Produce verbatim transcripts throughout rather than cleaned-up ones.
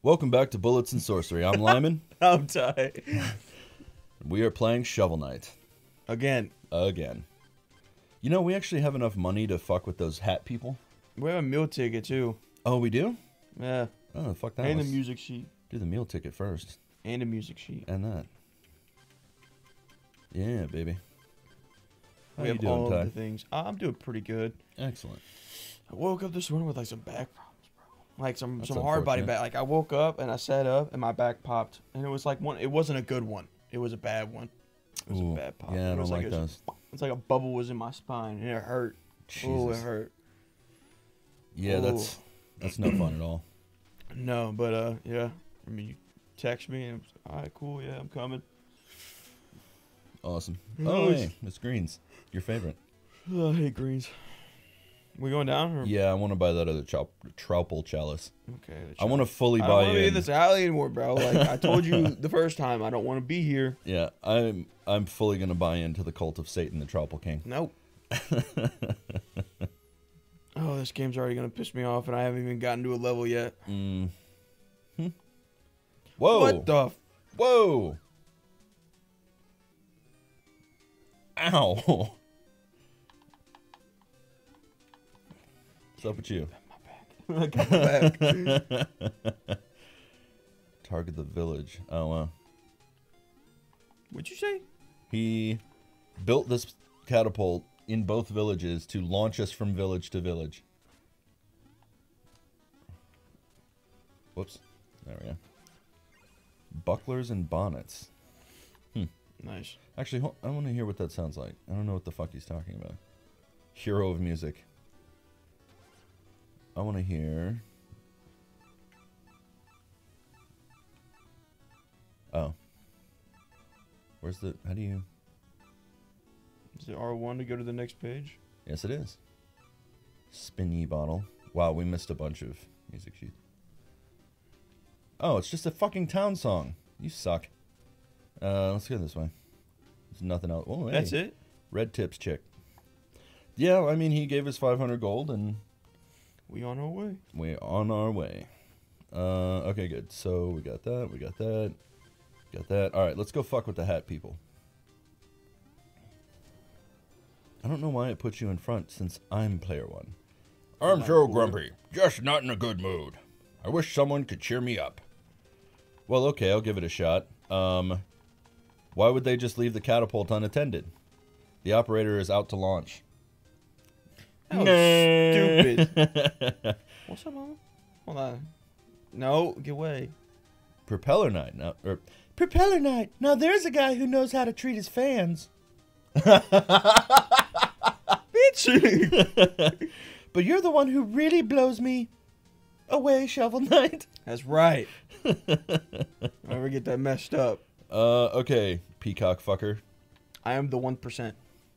Welcome back to Bullets and Sorcery. I'm Lyman. I'm Ty. We are playing Shovel Knight. Again. Again. You know, we actually have enough money to fuck with those hat people. We have a meal ticket, too. Oh, we do? Yeah. Oh, fuck that. And Let's a music sheet. do the meal ticket first. And a music sheet. And that. Yeah, baby. How we you have doing, all Ty? of the things. Uh, I'm doing pretty good. Excellent. I woke up this morning with like some back problems, bro. Like some, That's some hard body unfortunate. back. Like I woke up and I sat up and my back popped. And it was like one, it wasn't a good one. It was a bad one. It was Ooh, a bad pop. yeah, I It don't was like a, those. It's like a bubble was in my spine and it hurt. Oh, it Jesus. hurt. Yeah, Ooh. that's that's no fun at all. No, but uh, yeah. I mean, you text me and it was, all right, cool, yeah, I'm coming. Awesome. No, Oh, it's- hey, Miss Greens. Your favorite. Oh, I hate greens. We going down? Or? Yeah, I want to buy that other chop, Troupple chalice. Okay. I want to fully I don't buy want to be in in. this alley anymore, bro. Like I told you the first time, I don't want to be here. Yeah, I'm I'm fully gonna buy into the cult of Satan, the Troupple King. Nope. Oh, this game's already gonna piss me off, and I haven't even gotten to a level yet. Mm. Hmm. Whoa! What the? F Whoa! Ow! What's up with you? I got my back. Target the village. Oh wow. What'd you say? He built this catapult in both villages to launch us from village to village. Whoops. There we go. Bucklers and bonnets. Hmm. Nice. Actually, hold, I want to hear what that sounds like. I don't know what the fuck he's talking about. Hero of music. I want to hear... Oh. Where's the... How do you... Is it R one to go to the next page? Yes, it is. Spinny bottle. Wow, we missed a bunch of music sheets. Oh, it's just a fucking town song. You suck. Uh, let's go this way. There's nothing else. Oh, hey. That's it? Red Tips chick. Yeah, I mean, he gave us five hundred gold, and We on our way. we're on our way. Uh, okay, good. So we got that, we got that, got that. All right, let's go fuck with the hat people. I don't know why it puts you in front, since I'm player one. I'm so grumpy, just not in a good mood. I wish someone could cheer me up. Well, okay, I'll give it a shot. Um, why would they just leave the catapult unattended? The operator is out to launch. That was stupid. What's up, mama? Hold on. No, get away. Propeller Knight. Now, er, Propeller Knight. Now there's a guy who knows how to treat his fans. Bitch! But you're the one who really blows me away, Shovel Knight. That's right. Don't ever get that messed up. Uh, okay, peacock fucker. I am the one percent.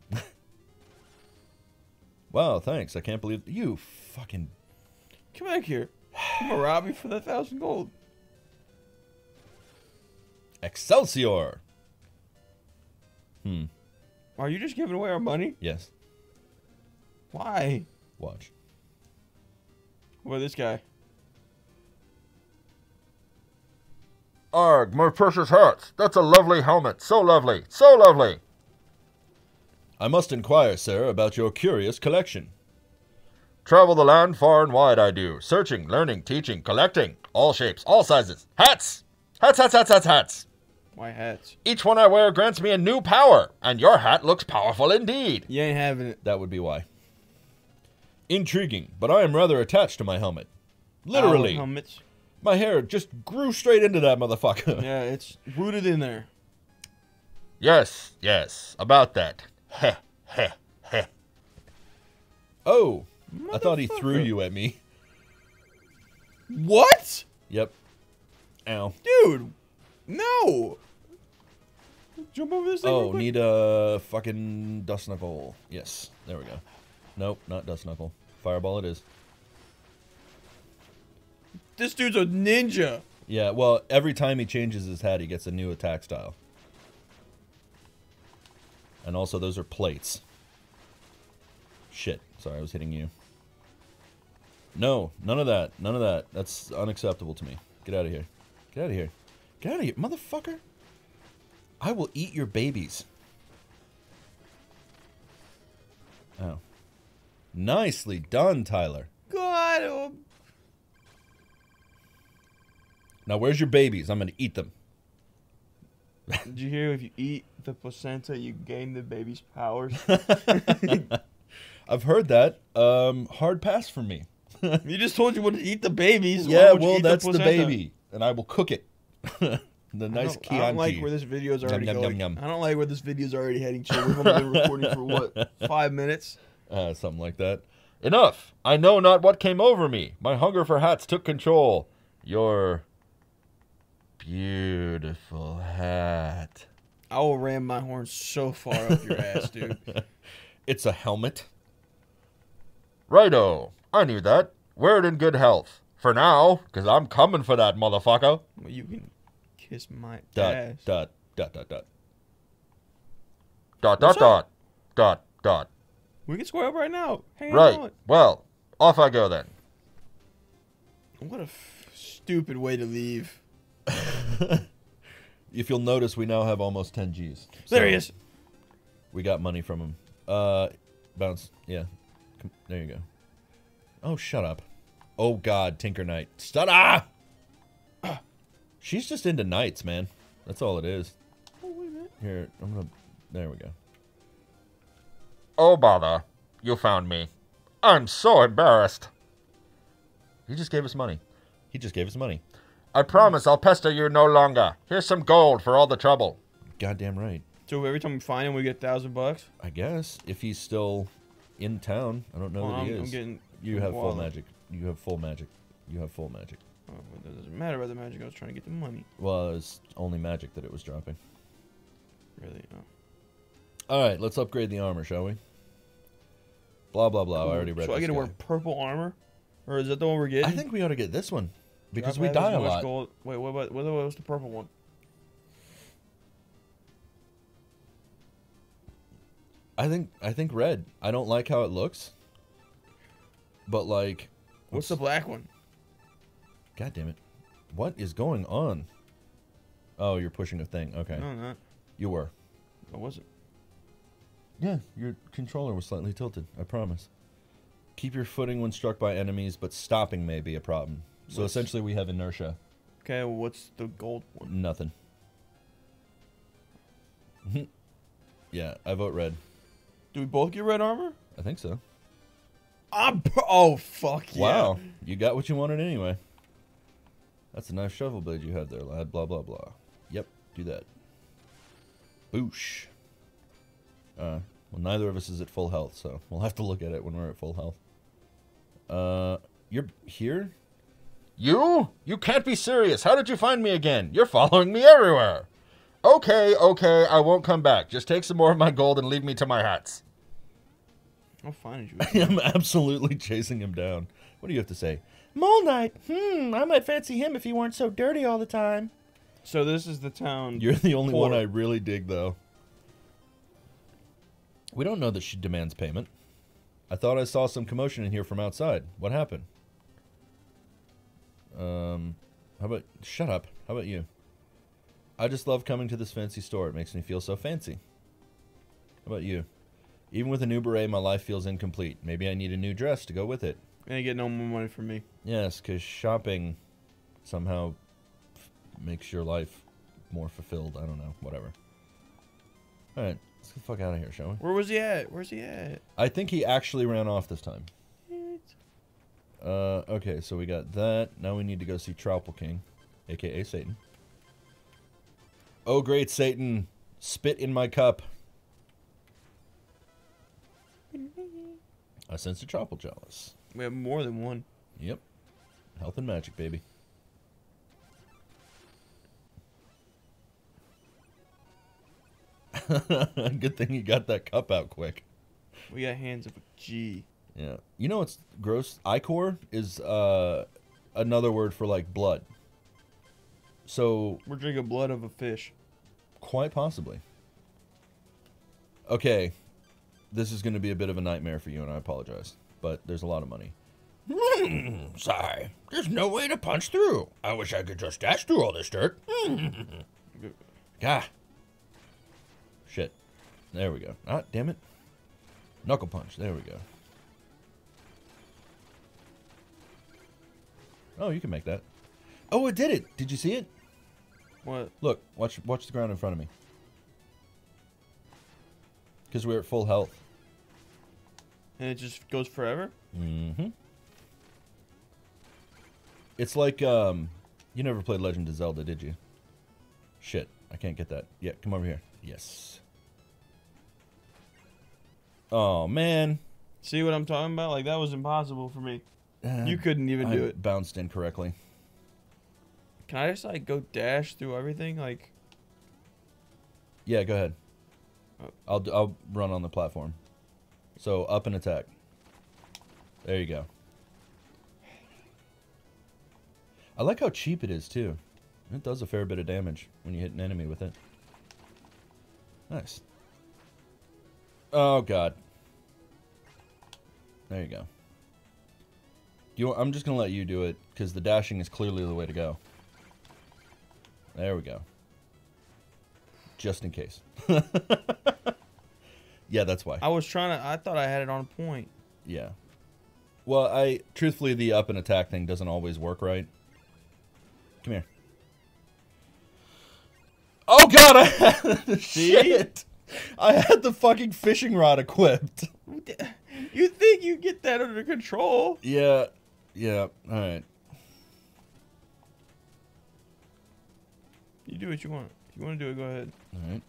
Wow, thanks. I can't believe you fucking. Come back here. I'm gonna rob you for that thousand gold. Excelsior. Hmm. Are you just giving away our money? Yes. Why? Watch. What about this guy? Arg, my precious hats. That's a lovely helmet. So lovely. So lovely. I must inquire, sir, about your curious collection. Travel the land far and wide I do. Searching, learning, teaching, collecting. All shapes, all sizes. Hats! Hats, hats, hats, hats, hats. Why hats? Each one I wear grants me a new power. And your hat looks powerful indeed. You ain't having it. That would be why. Intriguing, but I am rather attached to my helmet. Literally. Our helmets. My hair just grew straight into that motherfucker. Yeah, it's rooted in there. Yes, yes. About that. Heh, heh, heh. Oh, I thought he threw Motherfucker. you at me. What? Yep. Ow. Dude. No. Jump over this thing. real Oh, quick. need a fucking dust knuckle. Yes, there we go. Nope, not dust knuckle. Fireball it is. This dude's a ninja. Yeah, well, every time he changes his hat, he gets a new attack style. And also, those are plates. Shit. Sorry, I was hitting you. No, none of that. None of that. That's unacceptable to me. Get out of here. Get out of here. Get out of here, motherfucker. I will eat your babies. Oh. Nicely done, Tyler. Got him. Now, where's your babies? I'm going to eat them. Did you hear if you eat the placenta, you gain the baby's powers? I've heard that. Um, hard pass for me. You just told you would eat the babies. Why Yeah, would you well, eat that's the, placenta? baby. And I will cook it. The I nice don't, Chianti. I don't like where this video is already Yum, yum, going. yum, yum. I don't like where this video is already heading to. We've only been recording for, what, five minutes? Uh, something like that. Enough! I know not what came over me. My hunger for hats took control. Your beautiful hat. I will ram my horn so far up your ass, dude. It's a helmet. Righto. I knew that. Wear it in good health. For now, because I'm coming for that motherfucker. Well, you can kiss my Dot, ass. dot, dot, dot, dot. Dot, What's dot, dot, dot, dot. We can square up right now. Hang Right. on. Well, off I go then. What a f- stupid way to leave. If you'll notice, we now have almost ten G's. There So, he is. We got money from him. Uh, bounce. Yeah. Come, there you go. Oh, shut up. Oh, God, Tinker Knight. Shut up! She's just into knights, man. That's all it is. Oh, wait a minute. Here, I'm gonna... There we go. Oh, bother. You found me. I'm so embarrassed. He just gave us money. He just gave us money. I promise I'll pester you no longer. Here's some gold for all the trouble. Goddamn right. So every time we find him, we get a thousand bucks? I guess. If he's still in town. I don't know Well, that he I'm, I'm is. getting... You have full wallet. magic. You have full magic. You have full magic. Oh, well, that doesn't matter about the magic. I was trying to get the money. Well, it's only magic that it was dropping. Really? Oh. Alright, let's upgrade the armor, shall we? Blah, blah, blah. I already read So I this get to guy. wear purple armor? Or is that the one we're getting? I think we ought to get this one. Because Drop we has die a as much lot. Gold. Wait, what, what, what was the purple one? I think I think red. I don't like how it looks. But like... What's the black one? God damn it. What is going on? Oh, you're pushing a thing. Okay. No, not. You were. What was it? Yeah, your controller was slightly tilted. I promise. Keep your footing when struck by enemies, but stopping may be a problem. So What's- essentially we have inertia. Okay, well, what's the gold one? Nothing. Yeah, I vote red. Do we both get red armor? I think so. I'm pr- oh, fuck yeah. Wow. You got what you wanted anyway. That's a nice shovel blade you have there, lad. Blah, blah, blah. Yep, do that. Boosh. Uh, well, neither of us is at full health, so we'll have to look at it when we're at full health. Uh, you're here? You? You can't be serious. How did you find me again? You're following me everywhere. Okay, okay, I won't come back. Just take some more of my gold and leave me to my hats. I'll find you. I'm absolutely chasing him down. What do you have to say? Mole Knight. Hmm, I might fancy him if he weren't so dirty all the time. So this is the town. You're the only one Poor. I really dig, though. We don't know that she demands payment. I thought I saw some commotion in here from outside. What happened? Um, how about... Shut up. How about you? I just love coming to this fancy store. It makes me feel so fancy. How about you? Even with a new beret, my life feels incomplete. Maybe I need a new dress to go with it. And you get no more money from me. Yes, because shopping somehow f makes your life more fulfilled. I don't know. Whatever. Alright, let's get the fuck out of here, shall we? Where was he at? Where's he at? I think he actually ran off this time. Uh, okay, so we got that. Now we need to go see Troupple King, a k a. Satan. Oh, great Satan, spit in my cup. I sense a Troupple Chalice. We have more than one. Yep. Health and magic, baby. Good thing you got that cup out quick. We got hands of a G. Yeah. You know what's gross? Ichor is uh, another word for, like, blood. So... We're drinking blood of a fish. Quite possibly. Okay. This is going to be a bit of a nightmare for you, and I apologize. But there's a lot of money. Hmm, sigh. There's no way to punch through. I wish I could just dash through all this dirt. Gah. Shit. There we go. Ah, damn it. Knuckle punch. There we go. Oh, you can make that. Oh, it did it. Did you see it? What? Look, watch watch the ground in front of me. Because we're at full health. And it just goes forever? Mm-hmm. It's like, um, you never played Legend of Zelda, did you? Shit, I can't get that. Yeah, come over here. Yes. Oh, man. See what I'm talking about? Like, that was impossible for me. Uh, You couldn't even I do it. bounced incorrectly. Can I just, like, go dash through everything? Like, Yeah, go ahead. Oh. I'll, d- I'll run on the platform. So, up and attack. There you go. I like how cheap it is, too. It does a fair bit of damage when you hit an enemy with it. Nice. Oh, God. There you go. Do you, I'm just going to let you do it, because the dashing is clearly the way to go. There we go. Just in case. Yeah, that's why. I was trying to, I thought I had it on point. Yeah. Well, I, truthfully, the up and attack thing doesn't always work right. Come here. Oh, God, I had, shit. I had the fucking fishing rod equipped. You think you get that under control? Yeah. Yeah. All right. You do what you want. If you want to do it, go ahead. All right.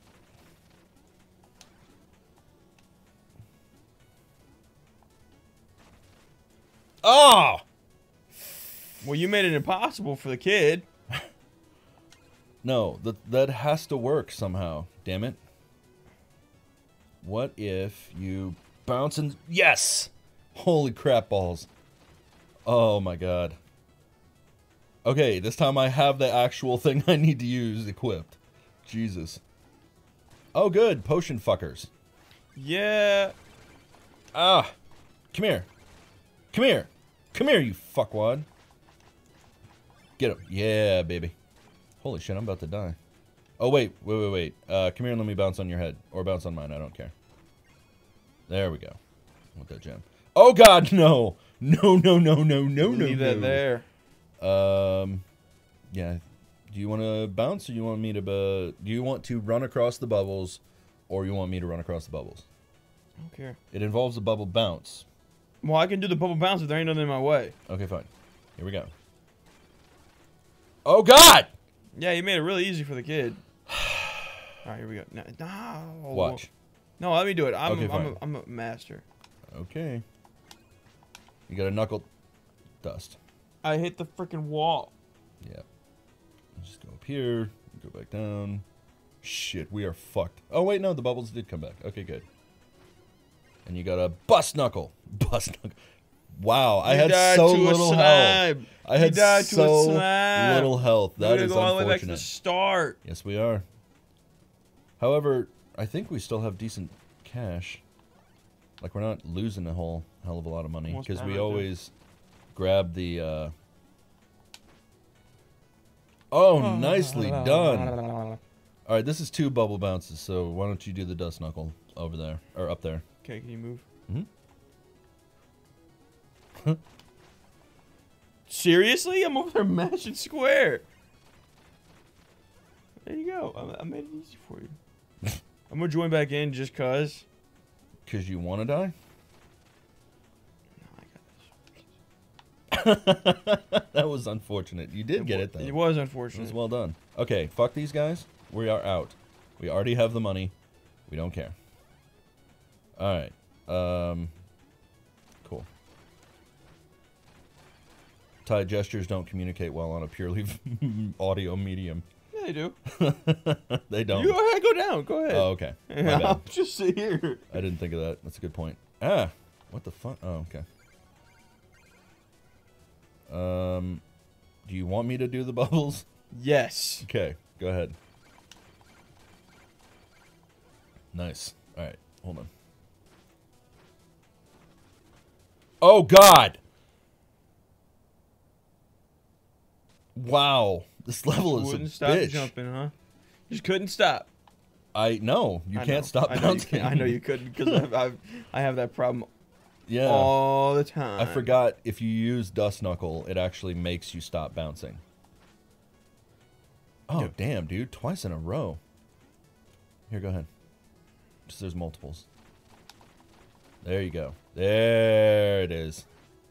Oh! Well, you made it impossible for the kid. No, that that has to work somehow. Damn it. What if you bounce and... Yes! Holy crap balls. Oh my god. Okay, this time I have the actual thing I need to use equipped. Jesus. Oh good, potion fuckers. Yeah. Ah. Come here. Come here. Come here, you fuckwad. Get him. Yeah, baby. Holy shit, I'm about to die. Oh, wait. Wait, wait, wait. Uh, come here and let me bounce on your head. Or bounce on mine. I don't care. There we go. With that gem. Oh, God, no. No, no, no, no, no, no, Leave no. that there. Um, yeah. Do you want to bounce or you want me to... Uh, do you want to run across the bubbles or you want me to run across the bubbles? I don't care. It involves a bubble bounce. Well, I can do the bubble bounce if there ain't nothing in my way. Okay, fine. Here we go. Oh, God! Yeah, you made it really easy for the kid. All right, here we go. No, no. Watch. No, let me do it. I'm, Okay, I'm, fine. a, I'm a master. Okay. You got a knuckle dust. I hit the freaking wall. Yeah. Just go up here. Go back down. Shit, we are fucked. Oh, wait, no, the bubbles did come back. Okay, good. And you got a bust knuckle. Bust knuckle. Wow, I You had died so to a little health. slime. I You had died to a so slime. little health. That We're gonna is go all the way back to the unfortunate. start. Yes, we are. However, I think we still have decent cash. Like, we're not losing a whole hell of a lot of money. What's Because we permanent, always grab the... Uh... Oh, nicely done. All right, this is two bubble bounces, so why don't you do the dust knuckle over there, or up there. Okay, can you move? Mm-hmm. Seriously? I'm over there mashing square. There you go. I, I made it easy for you. I'm gonna join back in just cause. Because you want to die? No, I got this. That was unfortunate. You did It get wa- it, though. It was It unfortunate. was well done. Okay, fuck these guys. We are out. We already have the money. We don't care. Alright. Um, cool. Thai gestures don't communicate well on a purely audio medium. Yeah, they do. They don't. You go ahead, go down. Go ahead. Oh, okay. My Yeah, bad. I'll just sit here. I didn't think of that. That's a good point. Ah, what the fuck? Oh, okay. Um, do you want me to do the bubbles? Yes. Okay, go ahead. Nice. All right, hold on. Oh God! Wow. This level is Wouldn't a stop bitch. jumping, huh? Just couldn't stop. I no, you I can't know. stop I know bouncing. You can't. I know you couldn't because I've, I've I have that problem Yeah. all the time. I forgot if you use Dust Knuckle, it actually makes you stop bouncing. Oh, Yep. damn, dude. Twice in a row. Here, go ahead. Just there's multiples. There you go. There it is.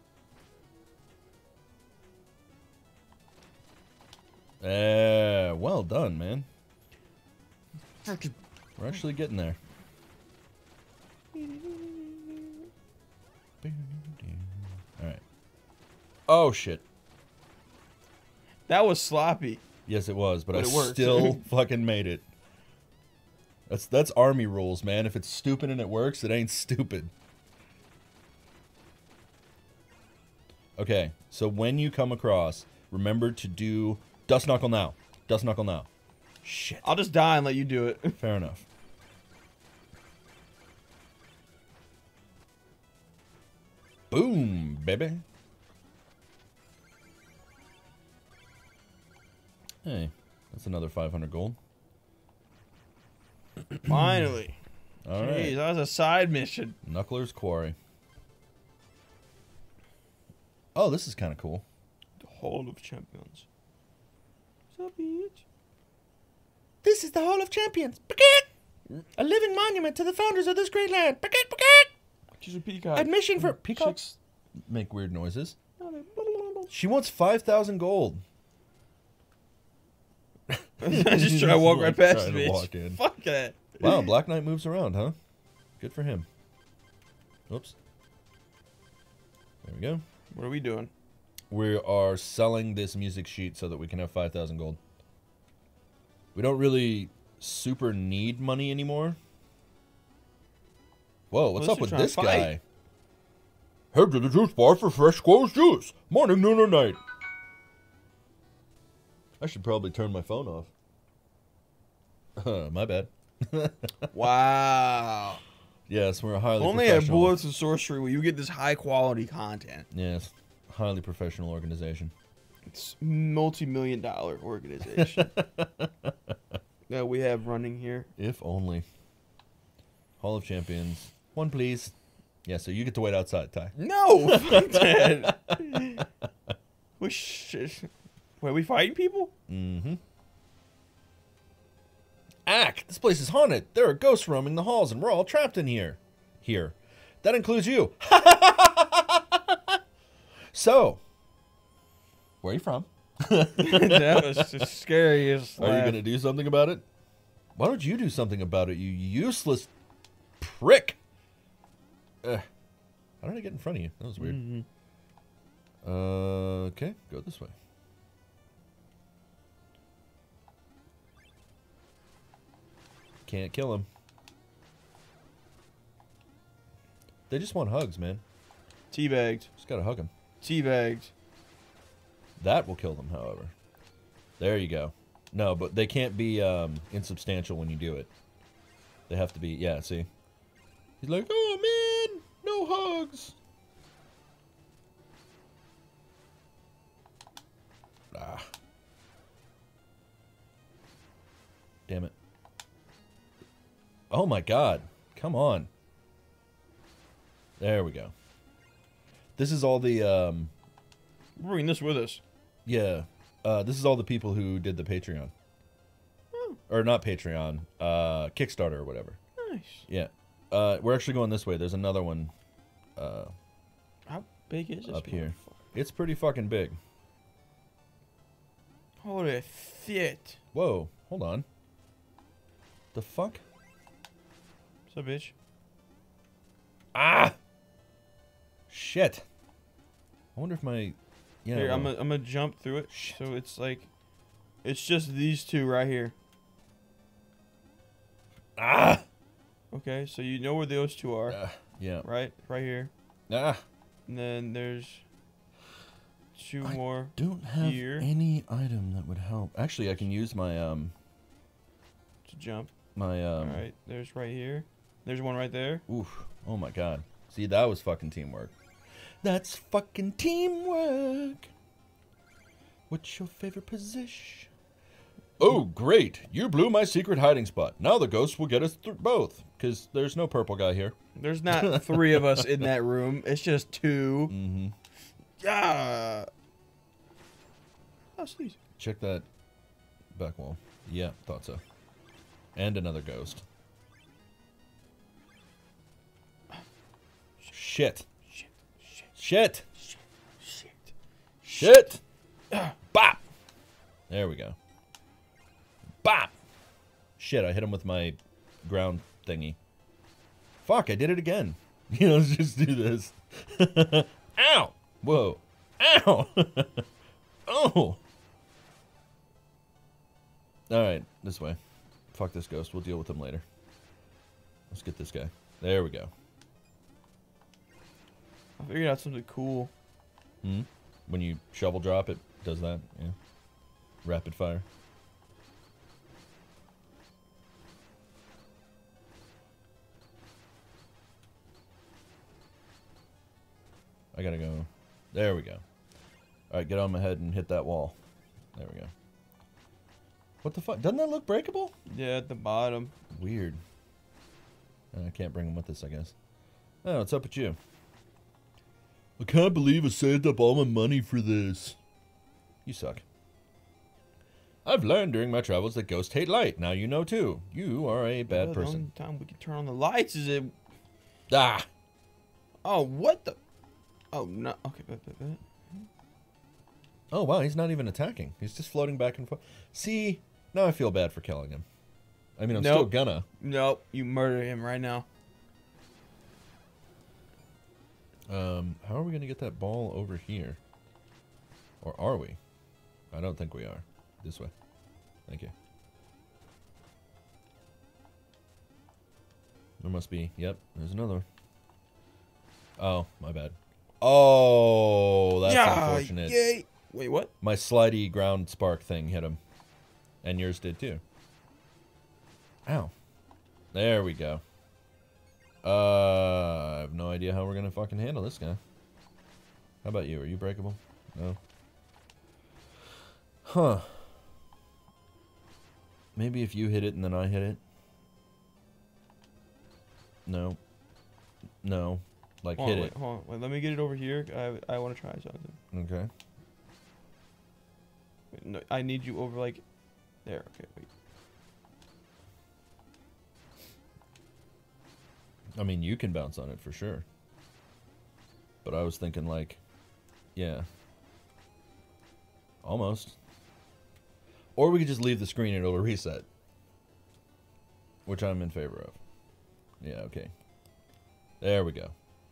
Yeah, well done, man. We're actually getting there. Alright. Oh, shit. That was sloppy. Yes, it was, but, But I it worked. still fucking made it. That's that's army rules, man. If it's stupid and it works, it ain't stupid. Okay, so when you come across, remember to do Dust Knuckle now. Dust Knuckle now. Shit. I'll just die and let you do it. Fair enough. Boom, baby. Hey, that's another five hundred gold. Finally. All Jeez, right. that was a side mission. Knuckler's Quarry. Oh, this is kind of cool. The Hall of Champions. What's up, bitch? This is the Hall of Champions. A living monument to the founders of this great land. She's a peacock. Admission for peacocks Chicks. make weird noises. Oh, they- She wants five thousand gold. I just try to walk right Like, past trying to bitch. walk in. Fuck that. Wow, Black Knight moves around, huh? Good for him. Oops. There we go. What are we doing? We are selling this music sheet so that we can have five thousand gold. We don't really super need money anymore. Whoa, what's Unless up you're with trying to this fight. guy? Head to the juice bar for fresh squoze juice. Morning, noon, or night. I should probably turn my phone off. My bad. Wow. Yes, we're highly Only at professional. Bullets and Sorcery will you get this high quality content. Yes, highly professional organization. It's multi-million dollar organization that we have running here. If only. Hall of Champions. One, please. Yeah, so you get to wait outside, Ty. No, fuck that. We sh- Wait, we fighting people? Mm-hmm. Ack! This place is haunted. There are ghosts roaming the halls, and we're all trapped in here. Here. That includes you. So, where are you from? That was the scariest. Are you going to do something about it? Why don't you do something about it, you useless prick? Ugh. How did I get in front of you? That was weird. Mm-hmm. Uh, okay, go this way. Can't kill him. They just want hugs, man. Teabagged. Just gotta hug them. Teabagged. That will kill them, however. There you go. No, but they can't be um, insubstantial when you do it. They have to be, yeah, see? He's like, oh, man, no hugs. Ah. Damn it. Oh, my God. Come on. There we go. This is all the, um, We're bringing this with us. yeah. Uh, this is all the people who did the Patreon. Oh, Or not Patreon, uh, Kickstarter or whatever. nice. Yeah. Uh, we're actually going this way. There's another one uh, How big is this? up here. motherfucker? It's pretty fucking big. Holy shit. Whoa. Hold on. The fuck? What's up, bitch? Ah! Shit. I wonder if my... Yeah. Here, well, I'm gonna I'm gonna jump through it. Shit. So it's like, it's just these two right here. Ah! Okay, so you know where those two are, Uh, yeah. right? Right here. Ah! And then there's two I more. Don't have Here. any item that would help. Actually, I can use my, um... To jump. My, um... All right, there's right here. There's one right there. Oof. Oh my god. See, that was fucking teamwork. That's fucking teamwork. What's your favorite position? Oh, great. You blew my secret hiding spot. Now the ghosts will get us through both, because there's no purple guy here. There's not three of us in that room. It's just two. Mm-hmm. Yeah. Oh, sneeze. Check that back wall. Yeah, thought so. And another ghost. Shit. Shit. Shit. Shit. Shit. Shit. Shit. Bop. There we go. Bop. Shit, I hit him with my ground thingy. Fuck, I did it again. You know, let's just do this. Ow. Whoa. Ow. Oh. Alright, this way. Fuck this ghost. We'll deal with him later. Let's get this guy. There we go. I figured out something cool. Hmm? When you shovel drop, it does that. Yeah. Rapid fire. I gotta go. There we go. Alright, get on my head and hit that wall. There we go. What the fuck? Doesn't that look breakable? Yeah, at the bottom. Weird. I can't bring him with us, I guess. Oh, what's up with you? I can't believe I saved up all my money for this. You suck. I've learned during my travels that ghosts hate light. Now you know too. You are a bad Well, person. The only time we can turn on the lights is it. Ah! Oh, what the? Oh, no. Okay, bet, bet, bet. Oh, wow, he's not even attacking. He's just floating back and forth. See, now I feel bad for killing him. I mean, I'm still Nope. gonna. Nope, you murder him right now. Um, how are we gonna get that ball over here? Or are we? I don't think we are. This way. Thank you. There must be. Yep, there's another one. Oh, my bad. Oh, that's yeah, unfortunate. Yay. Wait, what? My slidey ground spark thing hit him. And yours did too. Ow. There we go. Uh, I have no idea how we're gonna fucking handle this guy. How about you? Are you breakable? No? Huh. Maybe if you hit it and then I hit it. No. No. Like, Hold hit on, it. wait, hold on. Wait, let me get it over here. I, I want to try something. Okay. Wait, no, I need you over, like, there. Okay, wait. I mean, you can bounce on it for sure. But I was thinking, like, yeah. Almost. Or we could just leave the screen and it'll reset. Which I'm in favor of. Yeah, okay. There we go.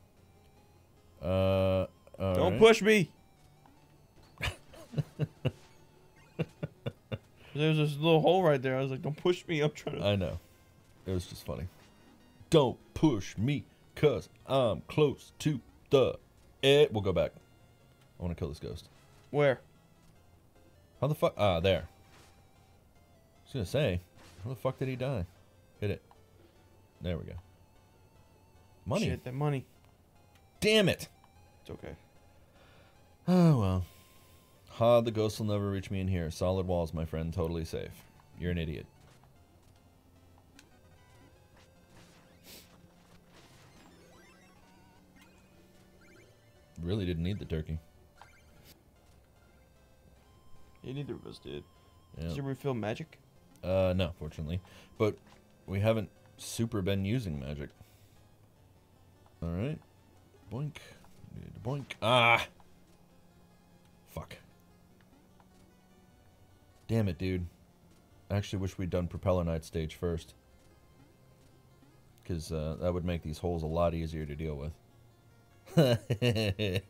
Uh, Don't right. push me. There's this little hole right there. I was like, don't push me. I'm trying to. I know. It was just funny. Don't push me, cause I'm close to the edge. We'll go back. I want to kill this ghost. Where? How the fuck? Ah, there. I was gonna say, how the fuck did he die? Hit it. There we go. Money. Shit, that money. Damn it. It's okay. Oh, well. Ha, the ghost will never reach me in here. Solid walls, my friend. Totally safe. You're an idiot. Really didn't need the turkey. Yeah, neither of us did. Yeah. Did you refill magic? Uh, no, fortunately. But we haven't super been using magic. Alright. Boink. Boink. Ah! Fuck. Damn it, dude. I actually wish we'd done Propeller Knight stage first. Because uh, that would make these holes a lot easier to deal with. I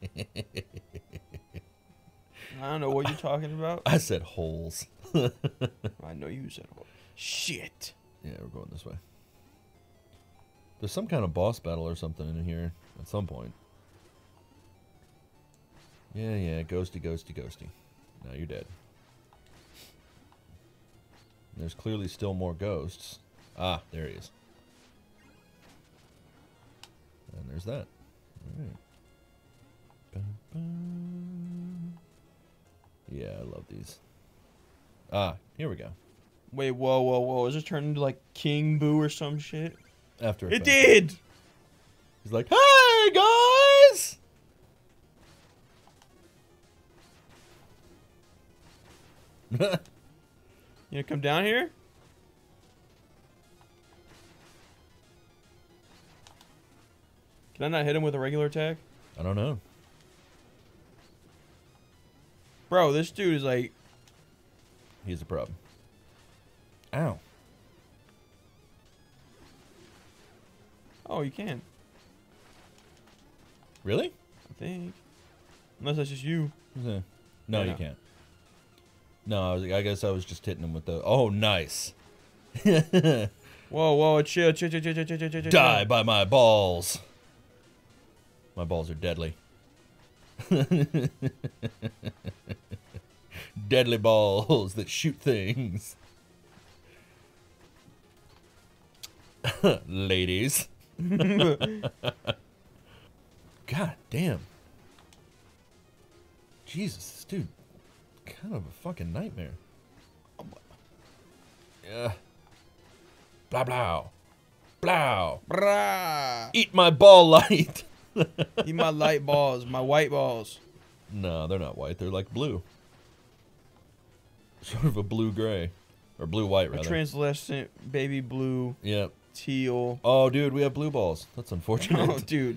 don't know what you're talking about. I said holes. I know you said hole. Shit. Yeah, we're going this way. There's some kind of boss battle or something in here at some point. Yeah, yeah, ghosty, ghosty, ghosty. Now you're dead. There's clearly still more ghosts. Ah, there he is. And there's that. Alright. Yeah, I love of these. Ah, here we go. Wait, whoa, whoa, whoa. Is it turned into like King Boo or some shit? After It effects. did! He's like, hey, guys! You gonna come down here? Can I not hit him with a regular attack? I don't know. Bro, this dude is like... He's a problem. Ow. Oh, you can. Really? I think. Unless that's just you. Yeah. No, Yeah, you no. can't. No, I, was, I guess I was just hitting him with the... Oh, nice. Die Whoa, whoa, chill, chill, chill, chill, chill, chill, chill, chill, chill. by my balls. My balls are deadly. Deadly balls that shoot things. Ladies. God damn. Jesus, this dude. Kind of a fucking nightmare. Yeah. Blah blah. Blah. Brah. Eat my ball light. Eat my light balls, my white balls. No, they're not white. They're like blue. Sort of a blue-gray. Or blue-white, A rather. translucent, baby blue, Yep. teal. Oh, dude, we have blue balls. That's unfortunate. Oh, dude.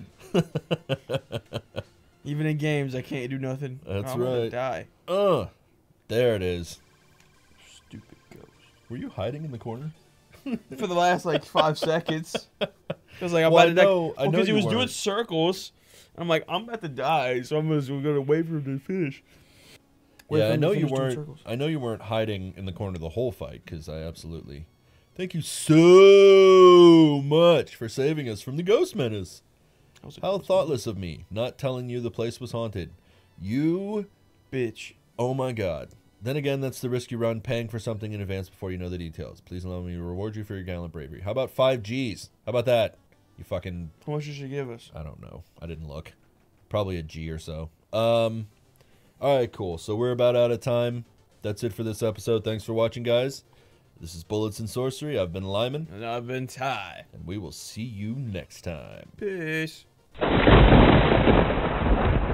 Even in games, I can't do nothing. That's Oh, I'm gonna right. die. Ugh. There it is. Stupid ghost. Were you hiding in the corner? For the last like five seconds. Because like I'm Well, about I to know- I well, know he you was doing weren't. circles. And I'm like, I'm about to die, so I'm just gonna wait for him to finish. Wait for Yeah, I him to know you finish doing weren't. circles. I know you weren't hiding in the corner the whole fight, because I absolutely thank you so much for saving us from the ghost menace. I was a How ghost, thoughtless of me, not telling you the place was haunted. You, bitch. oh my God. Then again, that's the risk you run, paying for something in advance before you know the details. Please allow me to reward you for your gallant bravery. How about five G's? How about that? You fucking, How much did she give us? I don't know. I didn't look. Probably a G or so. Um, all right, cool. So we're about out of time. That's it for this episode. Thanks for watching, guys. This is Bullets and Sorcery. I've been Lyman, And I've been Ty. and we will see you next time. Peace.